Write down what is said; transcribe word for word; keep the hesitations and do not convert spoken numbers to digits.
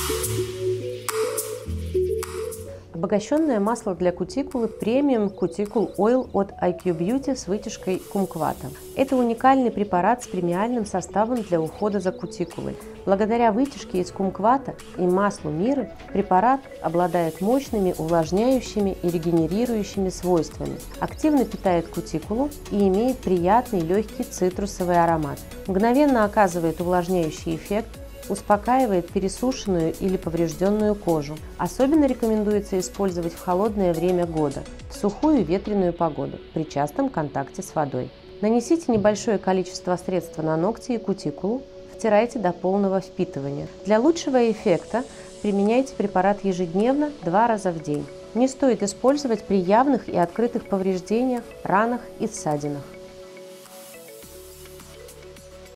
Обогащенное масло для кутикулы премиум Cuticle Oil от ай кью Beauty с вытяжкой кумквата. Это уникальный препарат с премиальным составом для ухода за кутикулой. Благодаря вытяжке из кумквата и маслу миры препарат обладает мощными увлажняющими и регенерирующими свойствами, активно питает кутикулу и имеет приятный легкий цитрусовый аромат. Мгновенно оказывает увлажняющий эффект, успокаивает пересушенную или поврежденную кожу. Особенно рекомендуется использовать в холодное время года, в сухую и ветреную погоду, при частом контакте с водой. Нанесите небольшое количество средства на ногти и кутикулу, втирайте до полного впитывания. Для лучшего эффекта применяйте препарат ежедневно два раза в день. Не стоит использовать при явных и открытых повреждениях, ранах и ссадинах.